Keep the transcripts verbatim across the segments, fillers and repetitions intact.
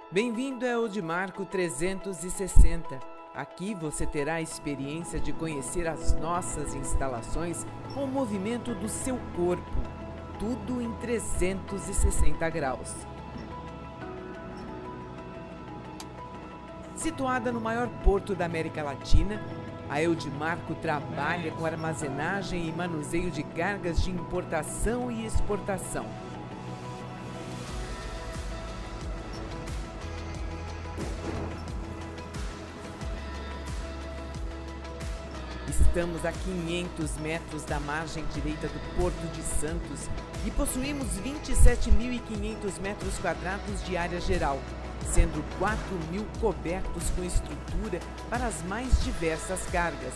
Bem-vindo ao Eudmarco trezentos e sessenta. Aqui você terá a experiência de conhecer as nossas instalações com o movimento do seu corpo, tudo em trezentos e sessenta graus. Situada no maior porto da América Latina, a Eudmarco trabalha com armazenagem e manuseio de cargas de importação e exportação. Estamos a quinhentos metros da margem direita do Porto de Santos e possuímos vinte e sete mil e quinhentos metros quadrados de área geral, sendo quatro mil cobertos com estrutura para as mais diversas cargas.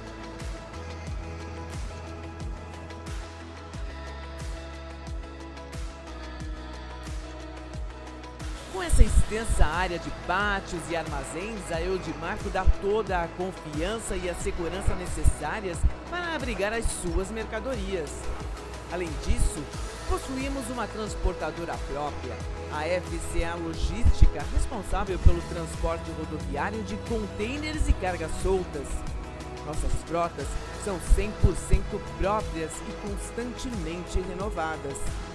Com essa extensa área de pátios e armazéns, a Eudmarco dá toda a confiança e a segurança necessárias para abrigar as suas mercadorias. Além disso, possuímos uma transportadora própria, a F C A Logística, responsável pelo transporte rodoviário de contêineres e cargas soltas. Nossas frotas são cem por cento próprias e constantemente renovadas.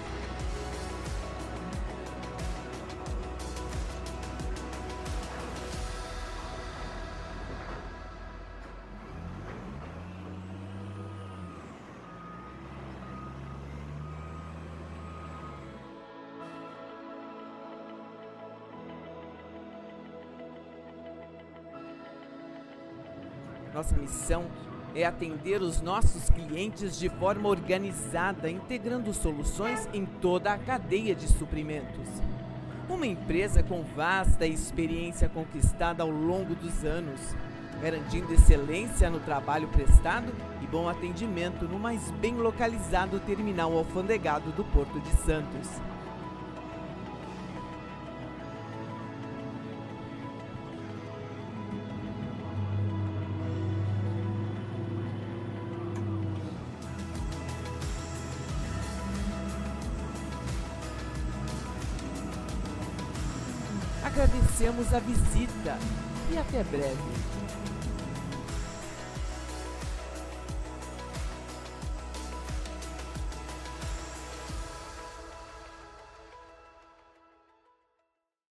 Nossa missão é atender os nossos clientes de forma organizada, integrando soluções em toda a cadeia de suprimentos. Uma empresa com vasta experiência conquistada ao longo dos anos, garantindo excelência no trabalho prestado e bom atendimento no mais bem localizado terminal alfandegado do Porto de Santos. Agradecemos a visita e até breve.